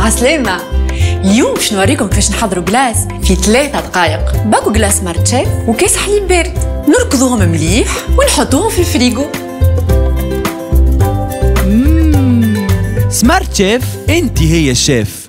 عسلامة. اليوم باش نوريكم كيفاش نحضروا جلاس في 3 دقائق. باكو جلاس سمارت شيف وكاس حليب بارد، نركضوهم مليح ونحطوهم في الفريجو. سمارت شيف، انت هي الشيف.